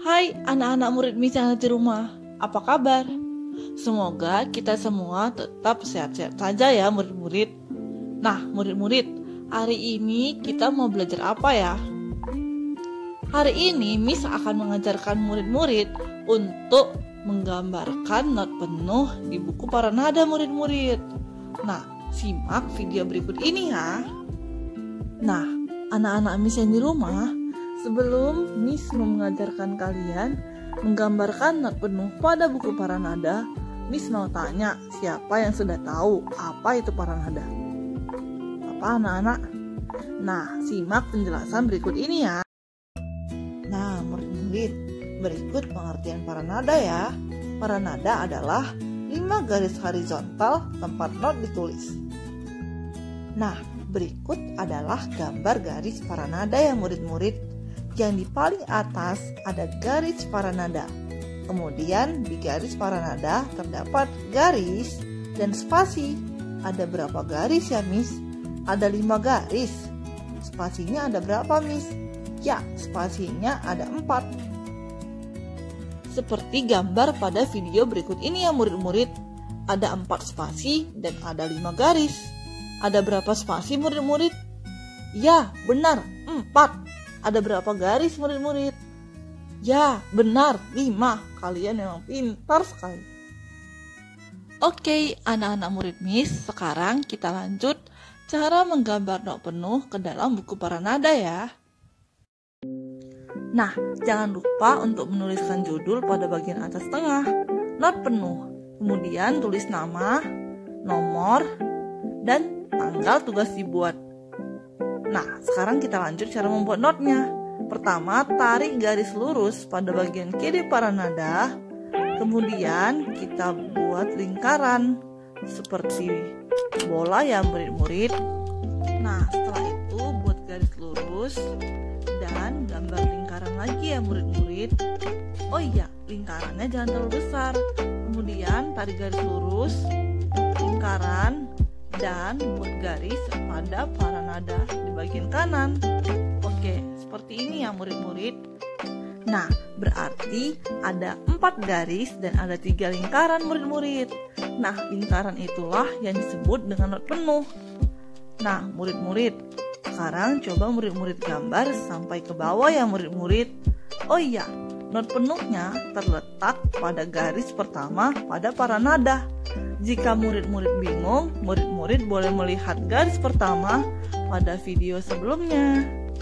Hai anak-anak murid Miss yang ada di rumah, apa kabar? Semoga kita semua tetap sehat-sehat saja ya murid-murid. Nah murid-murid, hari ini kita mau belajar apa ya? Hari ini Miss akan mengajarkan murid-murid untuk menggambarkan not penuh di buku para nada murid-murid. Nah, simak video berikut ini ya. Nah, anak-anak Miss yang di rumah, sebelum Miss mau mengajarkan kalian menggambarkan not penuh pada buku para nada, Miss mau tanya siapa yang sudah tahu apa itu para nada? Apa anak-anak? Nah, simak penjelasan berikut ini ya. Nah, murid-murid, berikut pengertian para nada ya. Para nada adalah 5 garis horizontal tempat not ditulis. Nah, berikut adalah gambar garis para nada ya murid-murid. Yang di paling atas ada garis para nada. Kemudian di garis para nada terdapat garis dan spasi. Ada berapa garis ya Miss? Ada 5 garis. Spasinya ada berapa Miss? Ya, spasinya ada 4. Seperti gambar pada video berikut ini ya murid-murid. Ada 4 spasi dan ada 5 garis. Ada berapa spasi murid-murid? Ya, benar, 4. Ada berapa garis murid-murid? Ya, benar, 5. Kalian memang pintar sekali. Oke, anak-anak murid Miss, sekarang kita lanjut cara menggambar not penuh ke dalam buku para nada ya. Nah, jangan lupa untuk menuliskan judul pada bagian atas tengah, not penuh. Kemudian tulis nama, nomor, dan tanggal tugas dibuat. Nah, sekarang kita lanjut cara membuat notnya. Pertama, tarik garis lurus pada bagian kiri para nada. Kemudian kita buat lingkaran seperti bola ya murid-murid. Nah, setelah itu buat garis lurus dan gambar lingkaran lagi ya murid-murid. Oh iya, lingkarannya jangan terlalu besar. Kemudian tarik garis lurus, lingkaran, dan buat garis pada para nada di bagian kanan. Oke, seperti ini ya murid-murid. Nah, berarti ada 4 garis dan ada 3 lingkaran murid-murid. Nah, lingkaran itulah yang disebut dengan not penuh. Nah, murid-murid, sekarang coba murid-murid gambar sampai ke bawah ya murid-murid. Oh iya, not penuhnya terletak pada garis pertama pada para nada. Jika murid-murid bingung, murid-murid boleh melihat garis pertama pada video sebelumnya.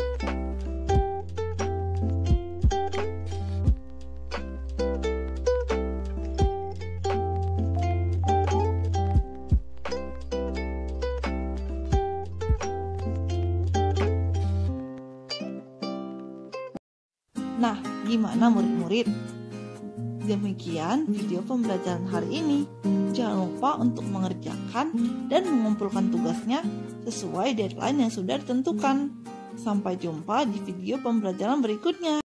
Nah, gimana murid-murid? Demikian video pembelajaran hari ini. Jangan lupa untuk mengerjakan dan mengumpulkan tugasnya sesuai deadline yang sudah ditentukan. Sampai jumpa di video pembelajaran berikutnya.